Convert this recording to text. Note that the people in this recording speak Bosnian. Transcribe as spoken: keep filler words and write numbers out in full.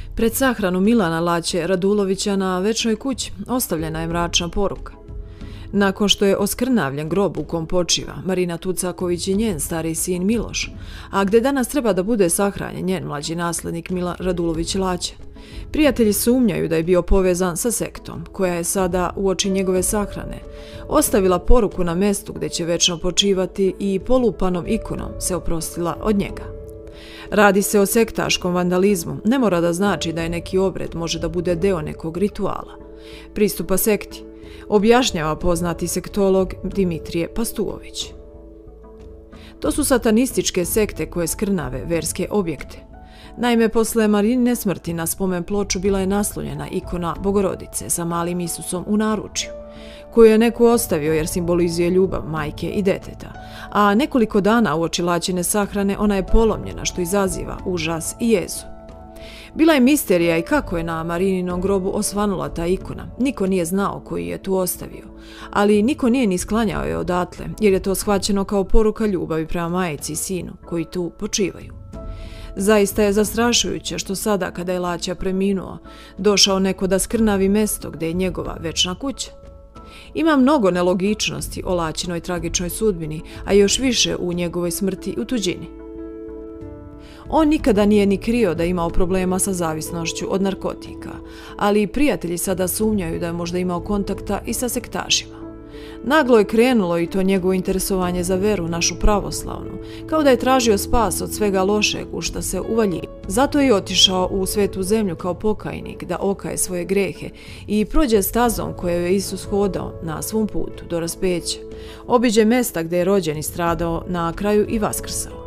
Pred sahranu Milana Laće Radulovića na večnoj kući ostavljena je mračna poruka. Nakon što je oskrnavljen grob u kom počiva Marina Tucaković i njen stari sin Miloš, a gdje danas treba da bude sahranjen njen mlađi naslednik Milan Radulović Laće, prijatelji sumnjaju da je bio povezan sa sektom, koja je sada, uoči njegove sahrane, ostavila poruku na mestu gdje će večno počivati i polupanom ikonom se oprostila od njega. Radi se o sektaškom vandalizmu, ne mora da znači da je neki obred može da bude deo nekog rituala. Pristupa sekti objašnjava poznati sektolog Dimitrije Pastuović. To su satanističke sekte koje skrnave verske objekte. Naime, posle Marinine smrti na spomen ploču bila je naslonjena ikona Bogorodice sa malim Isusom u naručju, koju je neko ostavio jer simbolizuje ljubav majke i deteta, a nekoliko dana uoči Laćine sahrane ona je polomljena što izaziva užas i jezu. Bila je misterija i kako je na Marininom grobu osvanula ta ikona. Niko nije znao koji je tu ostavio, ali niko nije ni sklanjao je odatle, jer je to shvaćeno kao poruka ljubavi prema majici i sinu koji tu počivaju. Zaista je zastrašujuće što sada, kada je Laća preminuo, došao neko da skrnavi mesto gdje je njegova večna kuća. Ima mnogo nelogičnosti o Laćinoj tragičnoj sudbini, a još više u njegovoj smrti u tuđini. On nikada nije ni krio da je imao problema sa zavisnošću od narkotika, ali i prijatelji sada sumnjaju da je možda imao kontakta i sa sektašima. Naglo je krenulo i to njegovo interesovanje za veru, našu pravoslavnu, kao da je tražio spas od svega lošeg u šta se uvalji. Zato je otišao u svetu zemlju kao pokajnik da okaje svoje grehe i prođe stazom koje je Isus hodao na svom putu do raspeća. Obiđe mesta gdje je rođen i stradao, na kraju i vaskrsao.